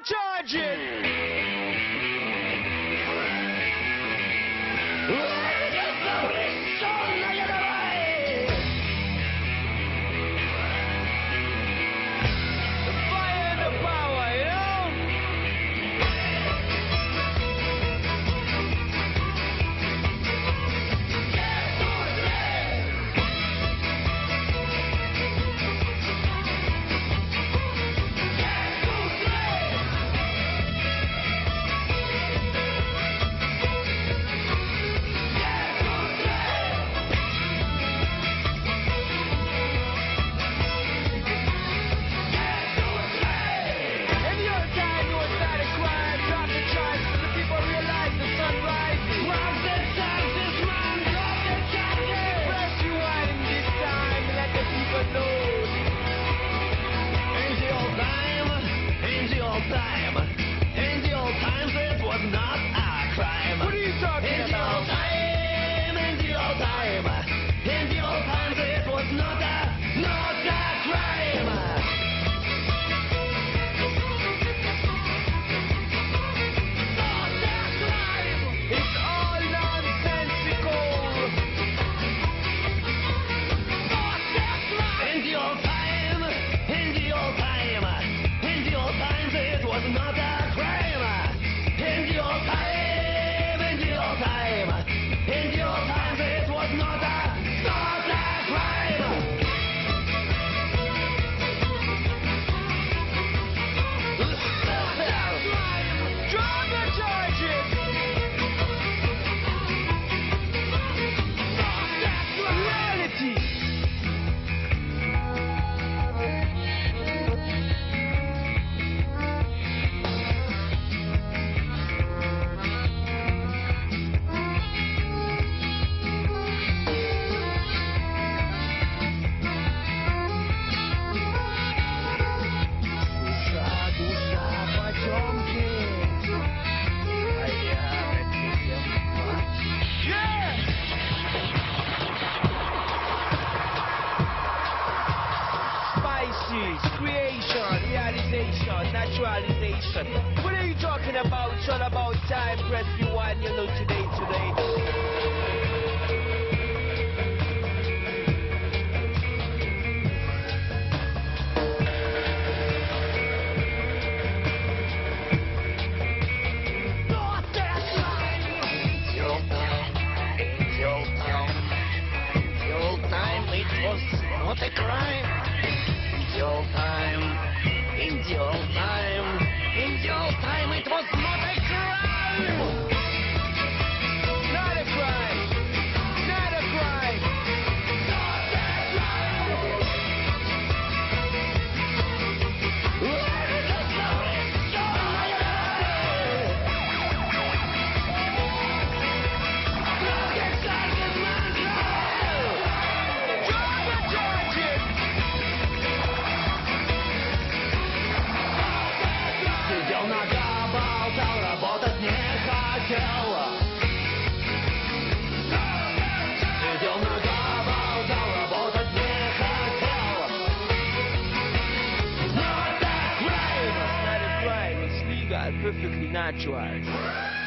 charging! Creation, realization, naturalization. What are you talking about? It's all about time. Press rewind, you know, today. Not a crime. In your time, in your time, in your time, it was not a crime. Not a crime. Not a crime. Not a crime. Сидел нога, болтал, работать не хотел. Сидел нога, болтал, работать не хотел. Not a crime. Not a crime. It's legal, perfectly natural.